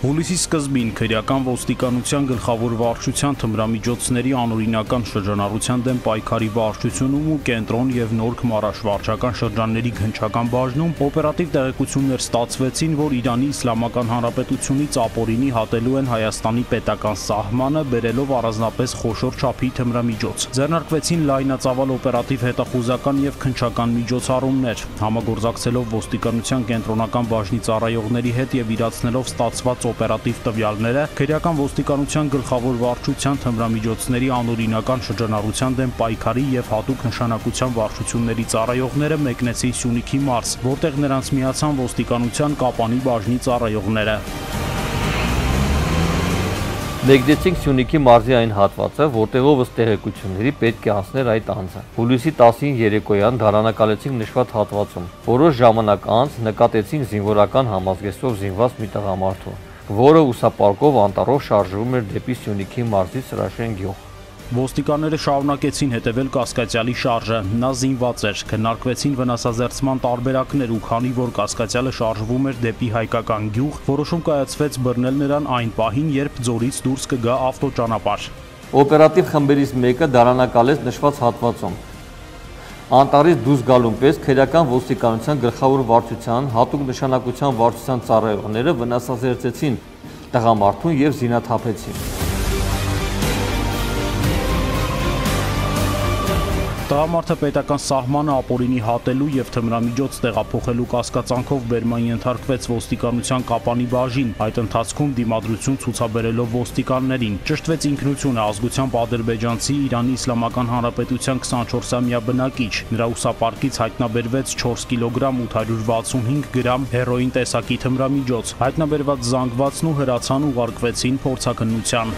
Հուլիսի սկզբին քրեական ոստիկանության գլխավոր վարչության թմրամիջոցների անօրինական շրջանառության դեմ պայքարի վարչությունում ու կենտրոն եւ Նորք մարաշվարչական շրջանների գնչական բաժնում օպերատիվ տեղեկություններ ստացվեցին, որ Իրանի Իսլամական Հանրապետությունից ապօրինի հատելու են Հայաստանի պետական սահմանը, բերելով առանձնապես խոշոր չափի թմրամիջոց։ Ձեռնարկվեցին լայնածավալ օպերատիվ հետախուզական եւ քննչական միջոցառումներ, համագործակցելով ոստիկանության կենտրոնական բաժնի ծառայողների հետ եւ իրացնելով ստացված օպերատիվ տվյալները, քրեական ոստիկանության գլխավոր վարչության թմրամիջոցների անօրինական շրջանառության դեմ պայքարի եւ հատուկ նշանակության վարչությունների ծառայողները մեկնեցին Սյունիքի մարզ, որտեղ նրանց միացան ոստիկանության Կապանի բաժնի ծառայողները։ Մեկնեցինք Սյունիքի մարզի այն հատվածը, որտեղ ըստ տեղեկությունների պետք է անցներ այդ անձը։ Հուլիսի 10-ին երեկոյան դարանակալեցինք նշված հատվածում։ Որոշ ժամանակ անց նկատեցինք զինվորական համազգեստով զինված մի տղամարդու, որը ուսապարկով անտառով շարժվում էր դեպի Սյունիքի մարզի Սրաշեն գյուղ։ Ոստիկանները շարունակեցին հետևել կասկածյալի շարժը, նա զինված էր, քննարկվեցին վնասազերծման տարբերակներ ու քանի որ կասկածյալը շարժվում էր դեպի հայկական գյուղ, որոշում կայացվեց բռնել նրան այն պահին, երբ ձորից դուրս կգա ավտոճանապարհ։ Օպերատիվ խմբերից մեկը դարանակալեց նշված հատվածում։ Անտառից դուրս գալուն պես քրեական ոստիկանության գլխավոր վարչության հատուկ նշանակության վարչության ծառայողները վնասազերծեցին տղամարդուն եւ զինաթափեցին։ Տղամարդը պետական սահմանը ապօրինի հատելու եւ թմրամիջոց տեղափոխելու կասկածանքով բերման ենթարկվեց ոստիկանության Կապանի բաժին, այդ ընթացքում դիմադրություն ցուցաբերելով ոստիկաններին։ Ճշտվեց ինքնությունը ազգությամբ ադրբեջանցի Իրանի Իսլամական Հանրապետության 24-ամյա բնակիչ։ Նրա ուսապարկից հայտնաբերվեց 4 կիլոգրամ 865 գրամ հերոին տեսակի թմրամիջոց։ Հայտնաբերված զանգվածն ու հրացան ուղարկվեցին փորձաքննության։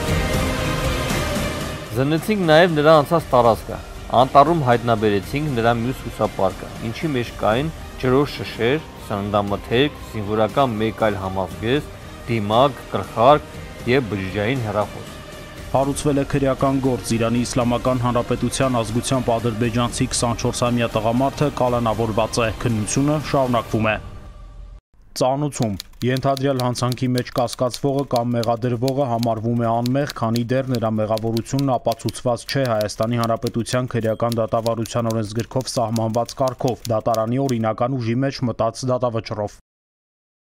Զննեցինք նաեւ նրա անցած տարածքը։ Անտառում հայտնաբերեցինք նրա մյուս ուսապարկը, ինչի մեջ կային ջրող շշեր, սննդամթերք, զինվորական մեկ այլ համազգեստ, դիմակ, գլխարկ եւ բջջային հեռախոս։ Հարուցվել է քրեական գործ Իրանի Իսլամական Հանրապետության ազգությամբ ադրբեջանցի 24-ամյա տղամարդը կալանավորված է, քննությունը շարունակվում է։ Ծանուցում ենթադրյալ հանցանքի մեջ կասկածվողը կամ մեղադրվողը համարվում է անմեղ, քանի դեռ նրա մեղավորությունն ապացուցված չէ Հայաստանի Հանրապետության քրեական դատավարության օրենսգրքով սահմանված կարգով, դատարանի օրինական ուժի մեջ մտած դատավճռով։